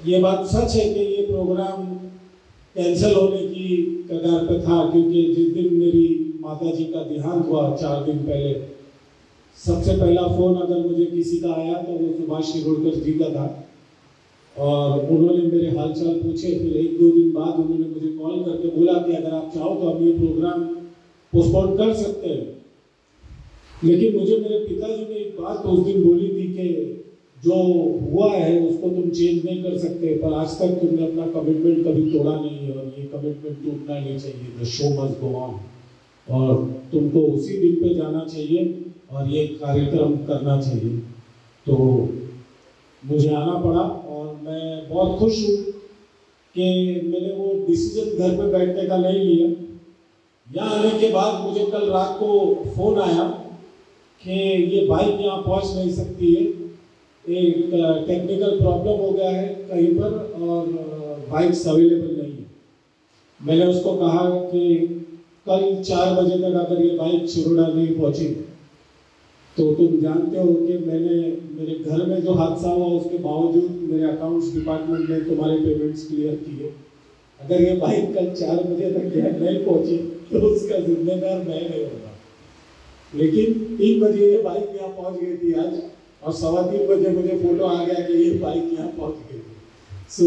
ये बात सच है कि ये प्रोग्राम कैंसिल होने की कगार पे था, क्योंकि जिस दिन मेरी माता जी का देहांत हुआ 4 दिन पहले, सबसे पहला फ़ोन अगर मुझे किसी का आया तो वो सुभाष शिरोडकर जी का था, और उन्होंने मेरे हालचाल पूछे। फिर 1-2 दिन बाद उन्होंने मुझे कॉल करके बोला कि अगर आप चाहो तो हम ये प्रोग्राम पोस्टपोन कर सकते हैं। लेकिन मुझे मेरे पिताजी ने एक बात उस दिन बोली थी कि जो हुआ है उसको तुम चेंज नहीं कर सकते, पर आज तक तुमने अपना कमिटमेंट कभी तोड़ा नहीं है, और ये कमिटमेंट टूटना नहीं चाहिए। The show must go on, और तुमको उसी दिन पे जाना चाहिए और ये कार्यक्रम करना चाहिए। तो मुझे आना पड़ा, और मैं बहुत खुश हूँ कि मैंने वो डिसीजन घर पे बैठने का नहीं लिया। यहाँ आने के बाद मुझे कल रात को फ़ोन आया कि ये बाइक यहाँ पहुँच नहीं सकती है, एक टेक्निकल प्रॉब्लम हो गया है कहीं पर, और बाइक्स अवेलेबल नहीं है। मैंने उसको कहा कि कल 4 बजे तक अगर ये बाइक शिरोडा नहीं पहुँची तो तुम जानते हो कि मैंने मेरे घर में जो हादसा हुआ उसके बावजूद मेरे अकाउंट्स डिपार्टमेंट ने तुम्हारे पेमेंट्स क्लियर किए। अगर ये बाइक कल 4 बजे तक यहाँ नहीं पहुँची तो उसका जिम्मेदार मैं नहीं होगा। लेकिन 3 बजे ये बाइक यहाँ पहुँच गई थी आज, और 3:15 बजे मुझे फोटो आ गया कि ये बाइक यहाँ पहुँच गई थी। सो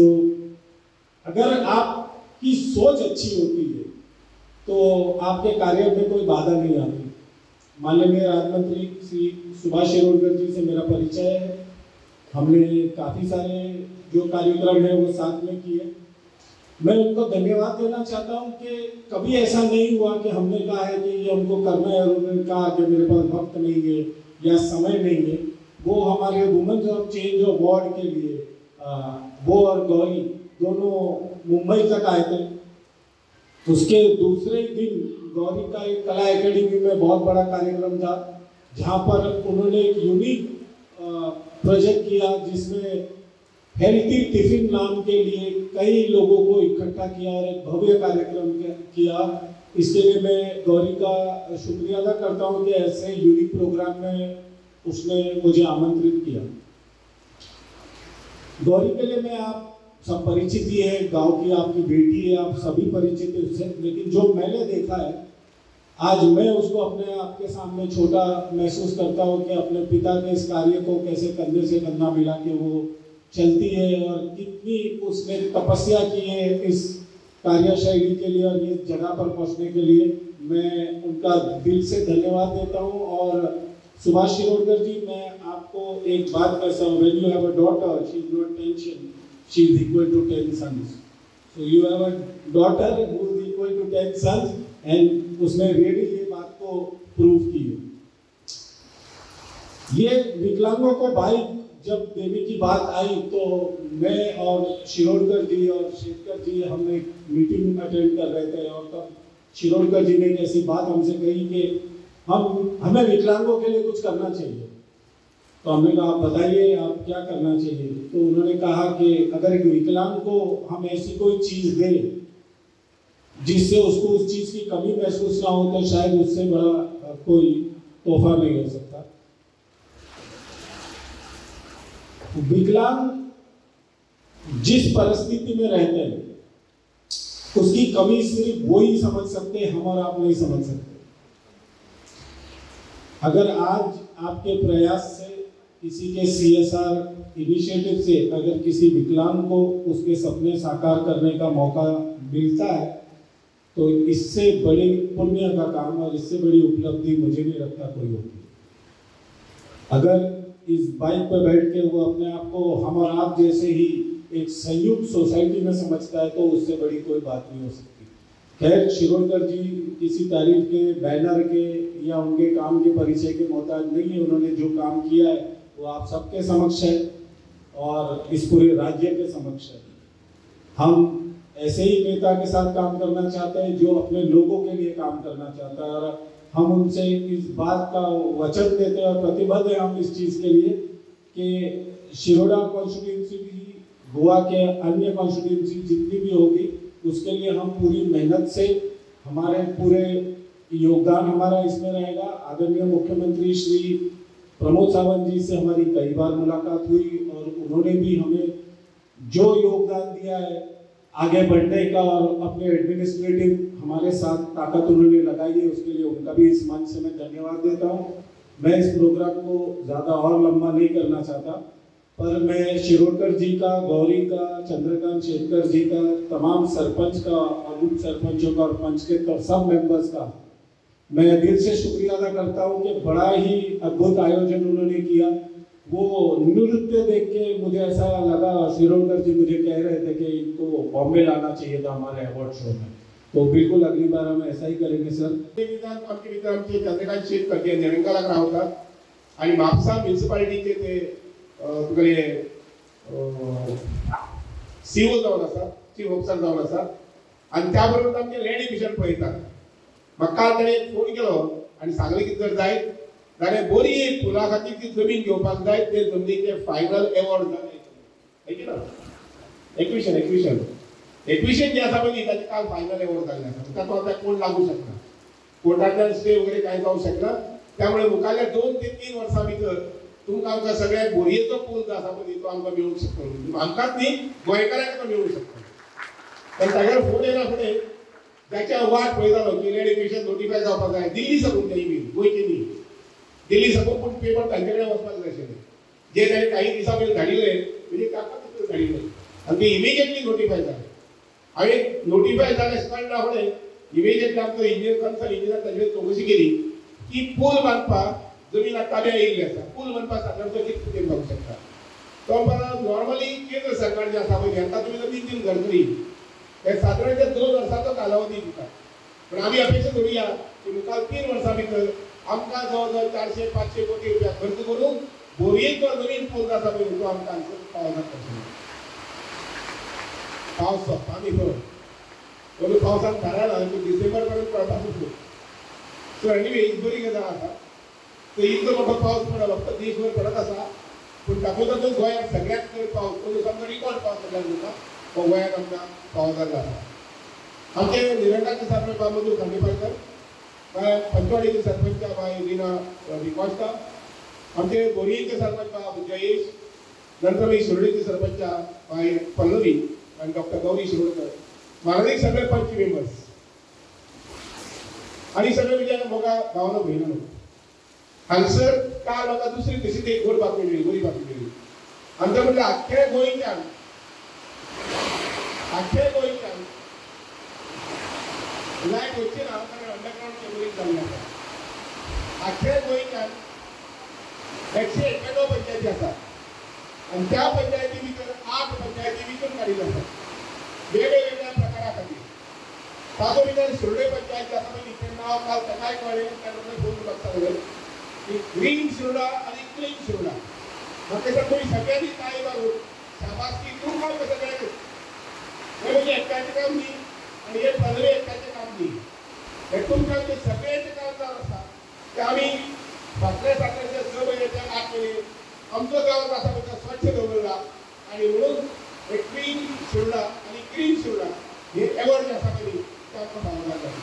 अगर आपकी सोच अच्छी होती है तो आपके कार्य में कोई बाधा नहीं आती। माननीय राज्य मंत्री श्री सुभाष शिरोडकर जी से मेरा परिचय है। हमने काफ़ी सारे जो कार्यक्रम है वो साथ में किए। मैं उनको धन्यवाद देना चाहता हूँ कि कभी ऐसा नहीं हुआ कि हमने कहा है कि ये हमको करना है और उन्होंने कहा कि मेरे पास वक्त नहीं है या समय नहीं है। वो हमारे women's of change of ward के लिए वो और गौरी दोनों मुंबई तक आए थे। उसके दूसरे दिन गौरी का एक कला एकेडमी में बहुत बड़ा कार्यक्रम था, जहाँ पर उन्होंने एक यूनिक प्रोजेक्ट किया जिसमें हेल्थी टिफिन नाम के लिए कई लोगों को इकट्ठा किया और एक भव्य कार्यक्रम किया। इसके लिए मैं गौरी का शुक्रिया अदा करता हूँ कि ऐसे यूनिक प्रोग्राम में उसने मुझे आमंत्रित किया। गौरी के लिए मैं आप सब परिचित ही है, गांव की आपकी बेटी है, आप सभी परिचित है उससे। लेकिन जो मैंने देखा है आज, मैं उसको अपने आपके सामने छोटा महसूस करता हूँ कि अपने पिता के इस कार्य को कैसे कंधे से कंधा मिला के वो चलती है, और कितनी उसने तपस्या की है इस कार्यशैली के लिए और इस जगह पर पहुँचने के लिए। मैं उनका दिल से धन्यवाद देता हूँ। और सुभाष शिरोडकर जी, मैं आपको एक बात कहता हूँ, when you have a daughter, she is not 10, she is equal to 10 sons. So you have a daughter who is equal to 10 sons, and उसने really ये बात को प्रूव की है। ये विकलांगों को बाइक जब देने की बात आई तो मैं और शिरोडकर जी और शेखर जी हमने मीटिंग अटेंड कर रहे थे, और तब शिरोडकर जी ने एक ऐसी बात हमसे कही कि हमें विकलांगों के लिए कुछ करना चाहिए। तो हमने कहा आप बताइए आप क्या करना चाहिए। तो उन्होंने कहा कि अगर एक विकलांग को हम ऐसी कोई चीज़ दें जिससे उसको उस चीज़ की कमी महसूस ना हो, तो शायद उससे बड़ा कोई तोहफा नहीं हो सकता। विकलांग जिस परिस्थिति में रहते हैं उसकी कमी सिर्फ वो ही समझ सकते हैं, हम और आप नहीं समझ सकते। अगर आज आपके प्रयास से, किसी के CSR इनिशिएटिव से अगर किसी विकलांग को उसके सपने साकार करने का मौका मिलता है तो इससे बड़े पुण्य का काम और इससे बड़ी उपलब्धि मुझे नहीं लगता कोई होगी। अगर इस बाइक पर बैठ के वो अपने आप को हम और आप जैसे ही एक संयुक्त सोसाइटी में समझता है तो उससे बड़ी कोई बात नहीं हो सकती। खैर, शिरोडकर जी किसी तारीफ के, बैनर के या उनके काम के परिचय के मोहताज नहीं है। उन्होंने जो काम किया है वो आप सबके समक्ष है और इस पूरे राज्य के समक्ष है। हम ऐसे ही नेता के साथ काम करना चाहते हैं जो अपने लोगों के लिए काम करना चाहता है, और हम उनसे इस बात का वचन देते हैं और प्रतिबद्ध हैं हम इस चीज़ के लिए कि शिरोडा कॉन्स्टिट्यूंसी भी, गोवा के अन्य कॉन्स्टिट्यूंसी जितनी भी होगी उसके लिए हम पूरी मेहनत से, हमारे पूरे योगदान हमारा इसमें रहेगा। आदरणीय मुख्यमंत्री श्री प्रमोद सावंत जी से हमारी कई बार मुलाकात हुई और उन्होंने भी हमें जो योगदान दिया है आगे बढ़ने का और अपने एडमिनिस्ट्रेटिव हमारे साथ ताकत उन्होंने लगाई है, उसके लिए उनका भी इस मंच से मैं धन्यवाद देता हूँ। मैं इस प्रोग्राम को ज़्यादा और लंबा नहीं करना चाहता, पर मैं शिरोडकर जी का, गौरी का, चंद्रकांत शेखर जी का, तमाम सरपंच का और उप सरपंचों का और पंच के सब मेंबर्स का मैं दिल से शुक्रिया अदा करता हूँ कि बड़ा ही अद्भुत आयोजन उन्होंने किया। वो नृत्य देख के मुझे ऐसा लगा, शिरोडकर जी मुझे कह रहे थे कि इनको बॉम्बे लाना चाहिए था हमारे अवार्ड शो में, तो बिल्कुल अगली बार हम ऐसा ही करेंगे सर। आमचे चंद्रकांत शेखकर जे निरंकाला रावतात आणि म्हापसा म्युनिसिपालिटीचे ते तुगेले सीओ जावन आसा, चीफ ऑफिसर जावन आसा आणि त्या बरोबर आमचे लँड डिव्हिजन पळयतात। म्हाका ताणे फोन केलो आणि सांगले की जर जाय जाल्यार बरी फुला खातीर ती जमीन घेवपाक जाय, ते जमनीचे फायनल अवॉर्ड जाले एक्विशन जे आसा पळय ताचे काल फायनल अवॉर्ड जाल्ले आसा, ताका आता कोण लागू शकना, कोर्टातल्यान स्टे वगैरे कांय जावंक शकना। त्यामुळे मुखाल्या 2 ते 3 वर्सां भितर तुमकां आमकां सगळ्याक बोरयेचो पूल जो आसा पळय तो आमकां मेळूंक शकतो, आमकांच न्ही गोंयकारांक तो मेळूंक शकता। पण तागेर फोन येयला फुडें त्याच्या वाट पळयतालो की लँड एक्विशन नोटिफाय जावपाक जाय, दिल्ली साकून ते ईमेल, गोंयची न्ही, दिल्ली साकून पूण पेपर तांचे कडेन वचपाक जाय आशिल्ले, जे ताणें काही दिसां पयलीं धाडिल्ले म्हणजे कागद धाडिल्ले आनी ते इमिजिएटली नोटिफाय जाले। हांवें नोटिफाय जाले कळना फुडें इमिजिएटली आमचो इंजिनियर कन्सर्न इंजिनियर ताचेर चौकशी केली की पूल बांदपाक जमीन ताब्यात येयल्ली आसा, पूल बांदपाक सादारणतः कितले जावंक शकता। तो परत नॉर्मली केंद्र सरकार जे आसा पळय हाका तुमी जर 3 घरतली हे साधारणतः 2 वर्सांचो कालावधी दिता, पण आमी अपेक्षा करूया की मुखार 3 वर्सां भितर आमकां जवळ 400-500 कोटी रुपया खर्च करून बोरयेचो नवीन पूल आसा पळय तो आमकां पावसाक पावस सोंपता आमी पळय पावसान थारायला की डिसेंबर पर्यंत पडपाचो। सो एनिवे ही बरी गजाल आसा, तो इतलो मोठो पावस पडला फक्त देशभर पडत आसा, पूण तातूंत गोंयांत सगळ्यांत चड पावस तो समजा रिकॉर्ड पावस जाल्लो आसा तो गोंयांत आमकां पावस जाल्लो आसा। आमचे निरंकाचे सरपंच बाय मधुर खांडेपारकर, बाय पंचवाडीचे सरपंच बाय रीना डिकॉस्टा, आमचे बोरयेचे सरपंच बाय जयेश, नंतर मागीर शिरोडेचे सरपंच बाय पल्लवी आणि डॉक्टर गौरी शिरोडकर, माननीय सगळे पंच मेंबर्स आणि सगळे म्हणजे मोगा गावाला भयणा हांगसर काल म्हाका दुसरी तशीच एक गोड बातमी मेळ्ळी, बरी बातमी मेळ्ळी, आनी ते म्हणजे आख्ख्या गोंयच्यान लायट वच्ची ना कारण अंडरग्राउंड केबलिंग जाल्लें आसा। आख्ख्या गोंयच्यान 191 पंचायती आसा आनी त्या पंचायती भितर 8 पंचायती विचून काडिल्ल्यो आसात वेगवेगळ्या प्रकारा खातीर। तातूंत भितर शिरोडे पंचायत आसा पळय तिचें नांव काल सकाळी कळ्ळें, तेन्ना फोन करपाक सांगलें की ग्रीन शिरोडा आनी क्लीन शिरोडा। म्हाका दिसता तुमी सगळ्यांनी ताळी मारून शाबासकी दिवंक जाय सगळ्यांक। हे म्हणजे एकट्याचें काम न्ही आनी हे पदवे एकट्याचें काम न्ही, हे तुमकां जे सगळ्यांचें काम जावन आसा तें आमी फाटल्या साताच्या 6 म्हयन्याच्या 8 म्हयने आमचो गांव आसा तो स्वच्छ दवरला आनी म्हणून एक क्लीन शिरोडा आनी ग्रीन शिरोडा हे अवॉर्ड जे आसा पळय ते आमकां फावो जाता।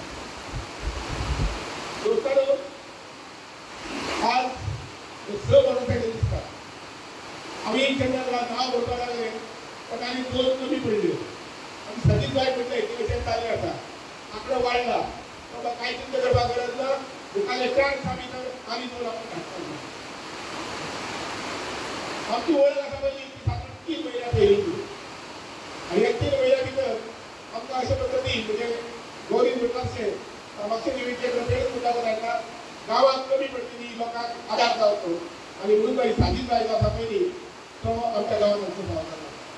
दोस्तानो आज 6 वर्सांचे दिसता आमी जेन्ना नांव बरोवपाक लागले पण आनी 2 कमी पडल्यो आनी सतीश बाय म्हणटा एक्टिवेशन चाललें आसा, आंकडो वाडला, बाबा कांय चिंता करपाक गरज ना, मुखाल्ले 4 दिसां भितर आमी 2 लाख धाडटा। आमची वळख आसा पळय ती साधारण 3 म्हयन्या पयलींची आनी ह्या 3 म्हयन्या भितर आमकां अशे पद्दतीन म्हणजे गौरी मुखारचे मागचे निवेदचे प्रत्येक मुद्दा जाता गांवांत कमी पडटली लोकांक आदार जावचो आनी म्हणून बाई साजीद बाय आसा पळय तो आमच्या गांवांत आमचो भाव जाता।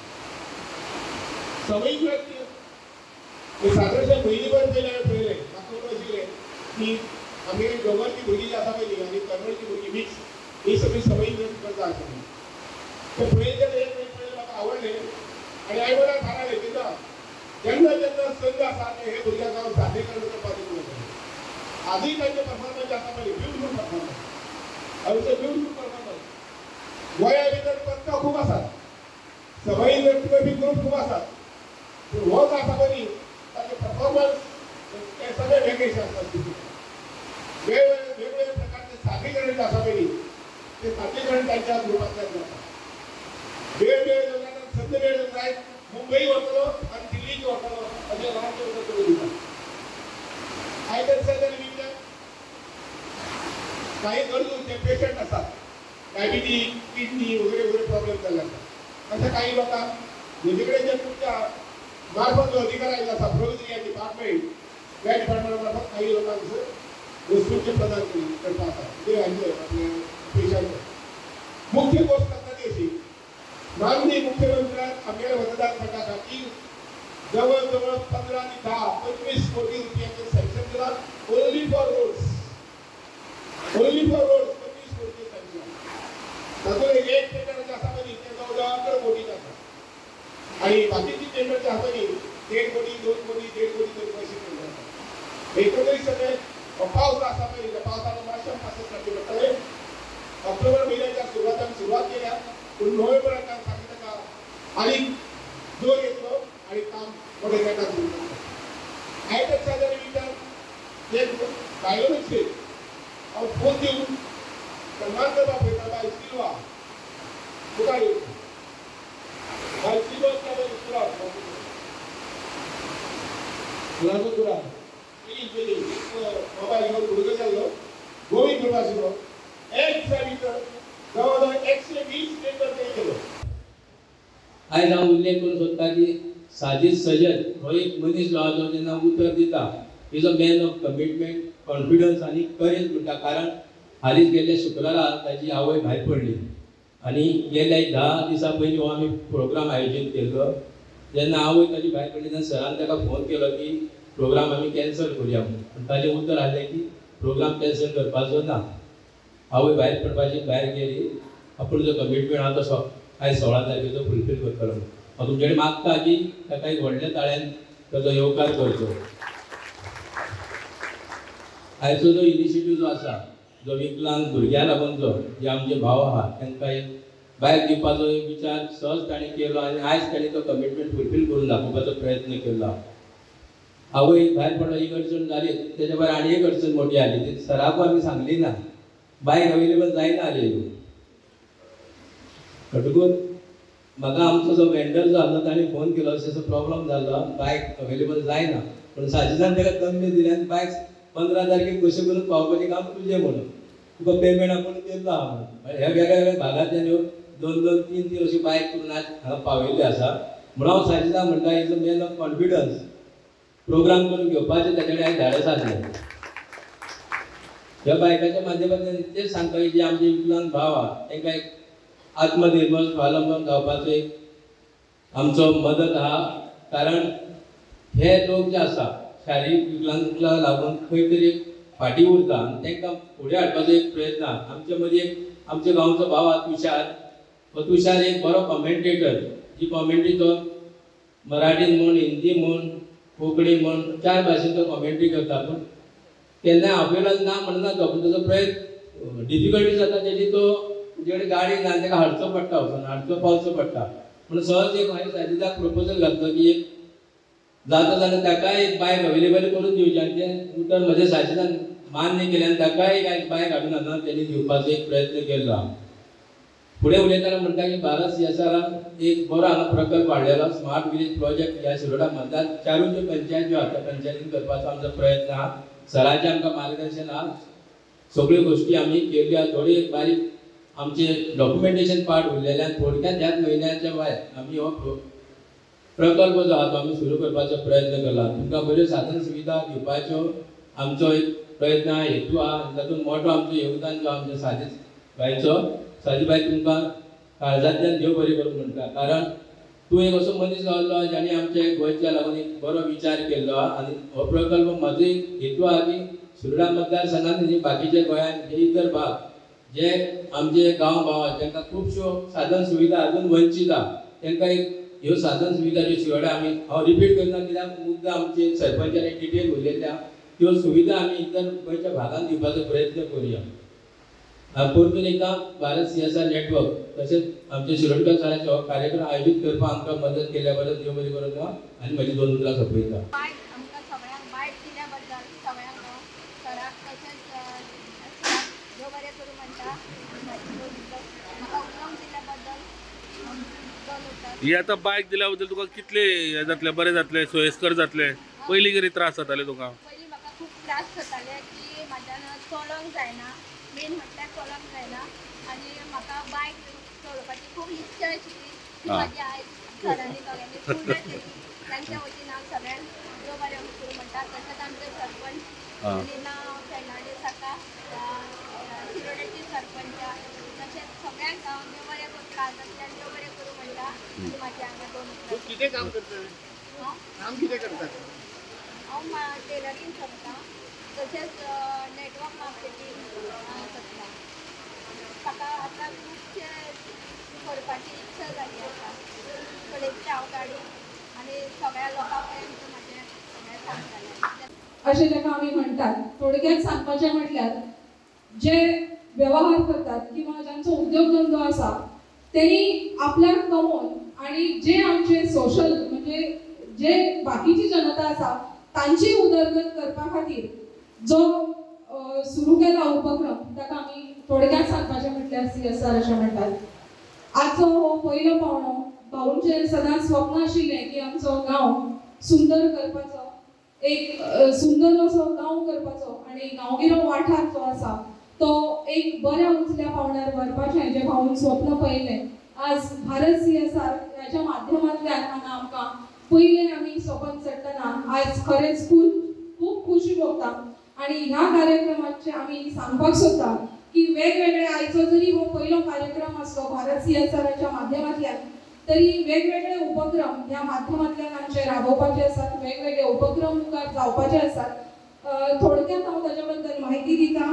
सवयी व्यक्ती साधारण म्हयनेभर पयलें म्हाका आशिल्लें की आमगे दोगांची भुरगीं जी आसा पळय आनी कर्नलची भुरगीं मिक्स ही सगळी सवयी व्यक्त करता आशिल्लीं। ते पळयलें एक पळयलें म्हाका आवडलें आनी हांवें म्हळ्यार थारायलें की ना जेन्ना जेन्ना संद आसा ते हे भुरग्यांक हांव सादरीकरण करपाक दितलो। आजूय तांचे परफॉर्मन्स आसा पळय ब्युटिफूल परफॉर्मन्स, ब्युटिफूल परफॉर्मन्स। गोंया भितर पथकां खूब आसात, सवयी व्यक्त करपी ग्रूप खूब आसात, पूण हो जो आसा पळय ताचे परफॉर्मन्स ते सगळे वेगळेशे आसतात। वेगवेगळे प्रकारचे सादरीकरण जे आसा पळय ते सादरीकरण तांच्या ग्रुपांतल्यान जाता। वेगवेगळ्या संत वेळ जाय मुंबई वतलो आणि दिल्ली वतलो अशें ल्हान करून करून दिता आयदर सगळे विचार काही गरजू जे पेशंट असतात डायबिटीज किडनी वगैरे वगैरे प्रॉब्लेम जाल्ले आसतात अशा काही लोकांक म्हजेकडे जे तुमच्या मार्फत जो अधिकार आयिल्लो आसा प्रोविजन डिपार्टमेंट त्या डिपार्टमेंट मार्फत काही लोकांक वस्तूंचे प्रदान करता आसा ते हांचे आपल्या पेशंट मुख्य गोष्ट आसा ती अशी माननीय मुख्यमंत्र्यान आमच्या मतदारसंघासाठी जवळ जवळ 15 आणि 10 25 कोटी रुपयांचे सँक्शन केला ओनली फॉर रोड्स 25 कोटी सँक्शन तातूंत एक टेंडर जे आसा पळय ते जवळ 11 कोटीचे आसा आणि बाकीची टेंडर जे आसा पळय 1.5 कोटी 2 कोटी 1.5 कोटी तरी पैसे केले आसा एकंदरीत सगळे पावस आसा पळय त्या पावसाला मातशें पासस करचे पडटले ऑक्टोबर महिन्याच्या सुरुवात केल्या पूण नोव्हेंबरांत सांगता ताका आनी जोर येतलो आणि काम मोठ्या नेटान सुरू जातलें आयच्या साधारण विचार एक बायलोचे हांव फोन दिवन सन्मान करपाक पळयता बाय सिल्वा तुका येवं बाय सिल्वा तुका फुलाचो तुरा मोबाईल घेऊन गुडघे जाल्लो गोविंद करपा आशिल्लो एक दिसा भितर जवळ जवळ 120 टेंडर ते केलो आयज हांव उल्लेख करूंक सोदता की साजीद सय्यद हो एक मनीस जो आसा जेन्ना उतर दिता is a man of commitment confidence आनी करेज म्हणटा कारण हालींच गेल्ल्या शुक्रारा ताची आवय भायर पडली आनी गेल्या 10 दिसां पयलीं हो आमी प्रोग्राम आयोजीत केल्लो जेन्ना आवय ताची भायर पडली तेन्ना सरान ताका फोन केलो की प्रोग्राम आमी कॅन्सल करुया म्हणून ताचें उतर आसलें की प्रोग्राम कॅन्सल करपाचो ना आवय भायर पडपाची भायर गेली आपूण जो कमिटमेंट आहा तो आयज 16 तारखेचो फुलफील करतलो हांव तुमचे कडेन मागता की ताका एक व्हडल्या ताळ्यान ताचो येवकार करचो आयचो जो इनिशिएटीव जो आसा जो विकलांग भुरग्यां लागूनचो जे आमचे भाव आहा तांकां एक भायर दिवपाचो एक विचार सहज ताणें केलो आनी आयज ताणें तो कमिटमेंट फुलफील करून दाखोवपाचो प्रयत्न केलो आवय भायर पडलो एक अडचण जाली तेच्या भायर आनी एक अडचण मोठी आली ती सराकू आमी सांगली ना बायक अवेलेबल जायना आलेली म्हणटकूच म्हाका आमचो जो वेंडर जो आसलो ताणें फोन केलो असो प्रॉब्लम जाल्लो बायक अवेलेबल जायना पूण साजिदान ताका तंबी दिली आनी बायक 15 तारखेक कशें करून पावपाचें काम तुजें म्हणून तुका पेमेंट आपूण दिल्लो आहा म्हणून ह्या वेगळ्या वेगळ्या भागांतल्यान ह्यो 2-2, 3-3 अशी बायक करून आज हांगा पावयल्ली आसा म्हणून हांव साजिदा म्हणटा is a man of confidence programme करून घेवपाचें ताचे कडेन आयज धाडस आसलें ह्या बायकाच्या माध्यमांतल्यान तेच सांगता की जे आमचे विकलांग भाव आहा तांकां एक आत्मनिर्भर स्वावलंबन जावपाचो एक आमचो मदत आहा कारण हे लोक जे आसा शारिरीक विकलांगांक लागून खंय तरी फाटी उरता आनी तांकां फुडें हाडपाचो एक प्रयत्न आहा आमचे मदीं एक आमच्या गांवचो भाव आहा तुषार एक बरो कॉमेंटेटर जी कॉमेंट्री तो मराठीन म्हण हिंदी म्हण कोंकणी म्हण 4 भाशेन तो कॉमेंट्री करता पूण केन्ना अवेलेबल ना म्हणना तो पूण ताचो प्रयत्न डिफिकल्टी जाता तेजी तो जेणे गाडी ना ताका हाडचो पडटा वचून हाडचो पावचो पडटा पूण सहज एक हांवें साजिदाक प्रपोजल घातलो की एक जाता जाल्यार ताकाय एक बायक अवेलेबल करून दिवची आनी तें उतर म्हज्या साजिदान मान्य केलें आनी ताकाय एक बायक हाडून हाडून तेणी दिवपाचो एक प्रयत्न केल्लो फुडें उलयतना म्हणटा की भारत CSRान एक बरो हांगा प्रकल्प हाडलेलो स्मार्ट विलेज प्रोजेक्ट ह्या शिरोडा मतदार 4 पंचायत ज्यो आसा पंचायतीन करपाचो आमचो प्रयत्न आहा सराचें आमकां मार्गदर्शन आहा सगळ्यो गोश्टी आमी केल्यो आहा थोडी एक बारीक आमचे डॉक्युमेंटेशन पार्ट उरलेल्यान थोडक्यात ह्याच म्हयन्याच्या भायर आमी हो प्रकल्प जो आहा तो आमी सुरू करपाचो प्रयत्न केला तुमकां बऱ्यो साधन सुविधा दिवपाच्यो आमचो एक प्रयत्न आहा हेतू आहा तातूंत मोठो आमचो योगदान जो आमच्या साजीबाई तुमकां काळजांतल्यान देव बरें करूं म्हणटा कारण तूं एक असो मनीस गावल्लो जाणें आमच्या गोंयच्या लागून एक बरो विचार केल्लो आनी हो प्रकल्प म्हजो एक हेतू आहा की शिरोडा मतदारसंघांत न्ही बाकीच्या गोंयांत जे इतर भाग जे आमचे गांव भाव आहा तांकां खुबश्यो साधन सुविधा अजून वंचीत आहा तांकां एक ह्यो साधन सुविधा ज्यो शिरोडा आमी हांव रिपीट करना कित्याक मुद्दा आमचे सरपंचान डिटेल उलयल्या त्यो सुविधा आमी इतर गोंयच्या भागांत दिवपाचो प्रयत्न करुया परतून एकदा भारत CSR नेटवर्क तशेंच आमचे शिरोडकर सरांचे हो कार्यक्रम आयोजीत करपाक आमकां मदत केल्या बद्दल देव बरें करूं आनी म्हाजी 2 उतरां सोंपयता आमकां सगळ्यांक बायट दिल्या बद्दल सगळ्यांक सराक तशेंच देव बरें करूं म्हणटा म्हाका उलोवंक दिल्या बद्दल टर्न उरतात. ही आता बायक दिल्या बद्दल तुका कितले हे जातले, बरे जातले, सोयस्कर जातले? पयलीं कितें त्रास जाताले तुका? पयलीं म्हाका खूब त्रास जाताले की म्हाज्यान चलोंक जायना, मेन म्हटल्यार चलोंक जायना. आनी म्हाका बायक चलोवपाची खूब इच्छा आशिल्ली ती म्हाजी आयज सरांनी सगळ्यांनी पूर्ण केली. तांच्या वतीन हांव सगळ्यांक देव बरें करूं म्हणटा. तशेंच आमचे सरपंच लिना फेर्नांडीस आसा, शिरोडेची सरपंच, तशेंच सगळ्यांक हांव देव बरें करता. तशेंच देव बरें करूं म्हणटा. आनी म्हाजे हांगा दोन कितें काम करता? काम कितें करता? हांव टेलरींग करता. तशेंच नेटवर्क मार्केटींग करता. म्हाका आतां खुबशे करपाची इच्छा जाली आसा. कडेची हांव गाडी आनी सगळ्या लोकां पर्यंत म्हाजें सगळें सांगतालें. अशें जाका आमी म्हणटात. थोडक्यात सांगपाचें म्हटल्यार जे व्यवहार करतात किंवा ज्यांचो उद्योगधंदो आसा तेणी आपल्याक कमोवन आनी जे आमचे सोशल म्हणजे जे बाकीची जनता आसा तांची उदरगत करपा खातीर जो सुरू केला उपक्रम ताका आमी थोडक्यात सांगपाचें म्हटल्यार CSR अशें म्हणटात. आजचो हो पयलो पावणो भाऊंचें सदांच स्वप्न आशिल्लें की आमचो गांव सुंदर करपाचो, एक सुंदर असो गांव करपाचो आनी गांवगिरो वाठार जो आसा तो एक बऱ्या उंचल्या पावण्यार व्हरपाचें जें भाऊन स्वप्न पळयलें. आज भारत CSR ह्याच्या माध्यमांतल्यान हांगा आमकां पयलें आमी सोपन चडटना आज खरेंच खूब खुशी भोगता. आनी ह्या कार्यक्रमाचे आमी सांगपाक सोदता की वेगवेगळे आयचो जरी हो पयलो कार्यक्रम आसलो भारत CSRच्या माध्यमांतल्यान तरी वेगवेगळे उपक्रम ह्या माध्यमांतल्यान आमचे राबोवपाचे आसात. वेगवेगळे उपक्रम मुखार जावपाचे आसात. थोडक्यात हांव ताच्या बद्दल म्हायती दिता.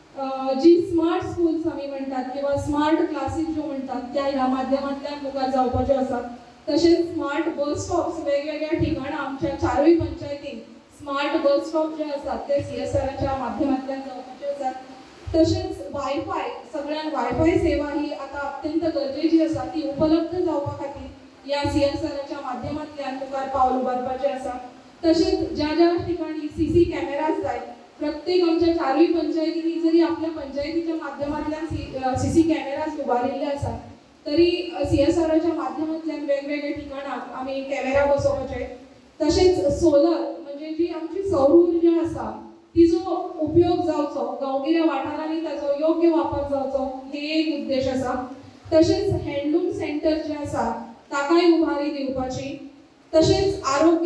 जी स्मार्ट स्कूल्स आमी म्हणटात किंवा स्मार्ट क्लासीस ज्यो म्हणटात त्या ह्या माध्यमांतल्यान मुखार जावपाच्यो आसात. तशेंच स्मार्ट बस स्टॉप्स वेगवेगळ्या ठिकाणां आमच्या 4य पंचायतीन स्मार्ट बस स्टॉप जे आसात ते CSRच्या माध्यमांतल्यान जावपाचे आसात. तशेंच वायफाय सगळ्यांक वायफाय सेवा ही आता अत्यंत गरजेची आसा ती उपलब्ध जावपा खातीर या CSRच्या माध्यमांतल्यान मुखार पावल उबारपाचें आसा. तशेंच ज्या ज्या ठिकाणी CC कॅमेराज जाय प्रत्येक आमच्या 4य पंचायतींनी जरी आपल्या पंचायतीच्या माध्यमांतल्यान CC कॅमेराज उबारिल्ले आसात तरी CSRच्या माध्यमांतल्यान वेगवेगळ्या ठिकाणाक आमी कॅमेरा बसोवपाचे. तशेंच सोलर म्हणजे जी आमची सौर उर्जा आसा तिजो उपयोग जावचो, गांवगिऱ्या वाठारांनी ताचो योग्य वापर जावचो हे एक उद्देश आसा. तशेंच हँडलूम सेंटर जे आसा ताकाय उभारी दिवपाची. तशेंच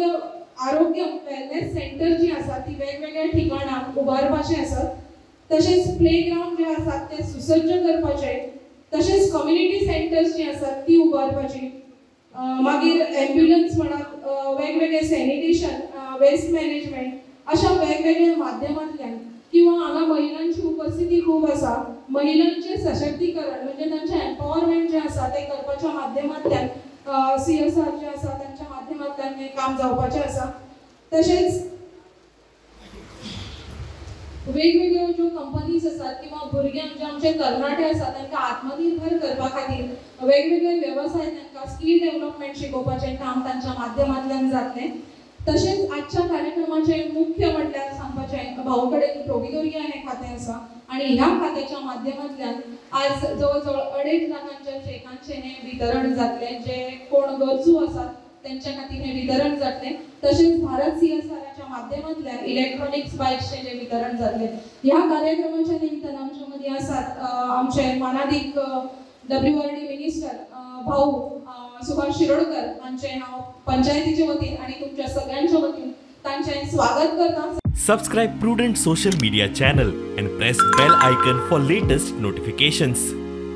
आरोग्य वेलनेस सेंटर जी आसा ती वेगवेगळ्या ठिकाणाक उबारपाचे आसात. तशेंच प्लेग्राउंड जे आसात ते सुसज्ज करपाचे. तशेंच कम्युनिटी सेंटर्स जी आसात ती उबारपाची. मागीर एम्ब्युलन्स म्हणत वेगवेगळे सॅनिटेशन, वेस्ट मॅनेजमेंट अशा वेगवेगळ्या माध्यमांतल्यान किंवा हांगा महिलांची उपस्थिती खूब आसा. महिलांचे सशक्तीकरण म्हणजे तांचे एम्पावरमेंट जे आसा ते करपाच्या माध्यमांतल्यान CSR जे आसा तांच्या माध्यमांतल्यान हें काम जावपाचें आसा. तशेंच वेगवेगळ्यो ज्यो कंपनीज आसात किंवा भुरग्यांक जे आमचे तरणाटे आसात तांकां आत्मनिर्भर करपा खातीर वेगवेगळे वेवसाय तांकां स्कील डेव्हलपमेंट शिकोवपाचें काम तांच्या माध्यमांतल्यान जातलें. तशेंच आजच्या कार्यक्रमाचे मुख्य म्हटल्यार सांगपाचें भाऊ कडेन प्रोविदोरिया हें खातें आसा आनी ह्या खात्याच्या माध्यमांतल्यान आज जवळ 2.5 लाखांच्या चेकांचें हें वितरण जातलें. जे कोण गरजू आसात त्यांच्या खातीर हें वितरण जातलें. तशेंच भारत CSRच्या माध्यमांतल्यान इलेक्ट्रॉनिक्स बायक्सचें जें वितरण जातलें. ह्या कार्यक्रमाच्या निमित्तान आमचे मदीं आसात आमचे मानादीक WRD मिनिस्टर भाऊ सुभाष शिरोडकर हांचे हांव पंचायतीच्या वतीन आनी तुमच्या सगळ्यांच्या वतीन तांचें स्वागत करता. Subscribe Prudent social media channel and press bell icon for latest notifications.